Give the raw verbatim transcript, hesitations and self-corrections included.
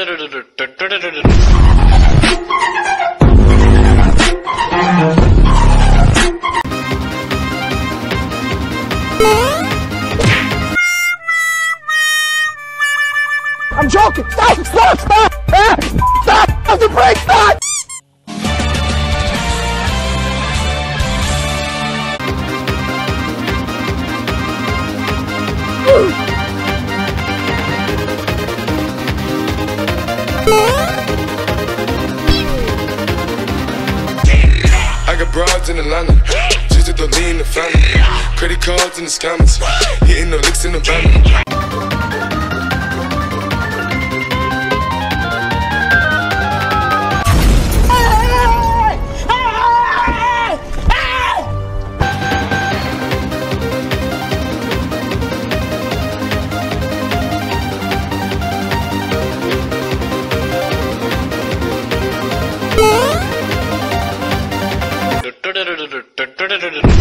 I'm joking! Stop! Stop! Stop! Ah! Stop! Stop the brake! Stop! I got broads in Atlanta, just to lean in the family. Credit cards in the scammers, hitting the licks in the van. Da da da da da da da da da.